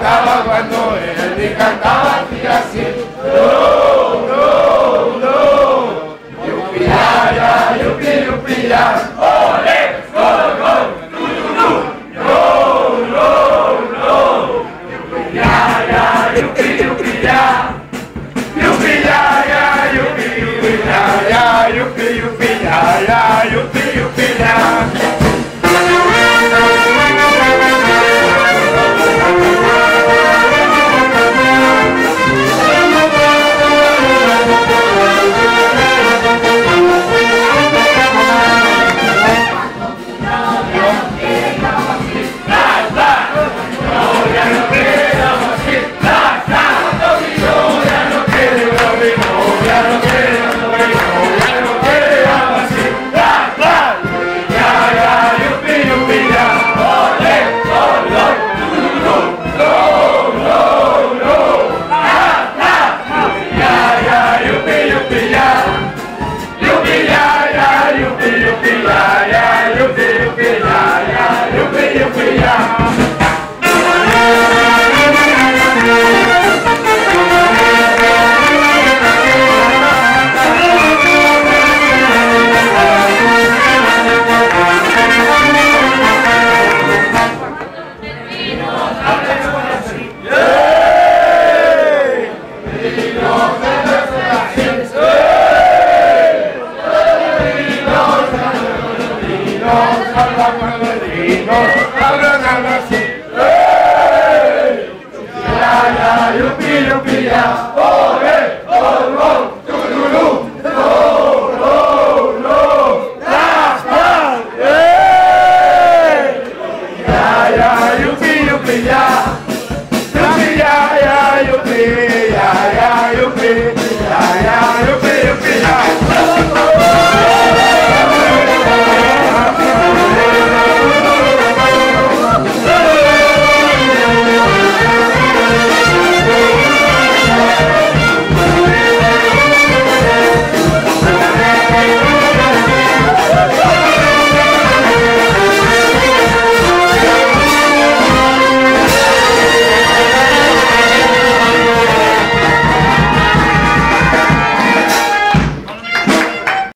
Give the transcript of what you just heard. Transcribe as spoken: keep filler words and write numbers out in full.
cantaba cuando él y cantaba así, así. No, no, no. Yupi, ya, ya, yupi, yupi, ya. ¡Ole! ¡Gol, gol! ¡Tururú! No, no, no. Yupi, ya, ya, yupi, yupi, ya. Yupi, ya, ya, yupi, yupi, ya, ya, yupi, yupi, ya, ya, yupi, yupi, ya. Yeah.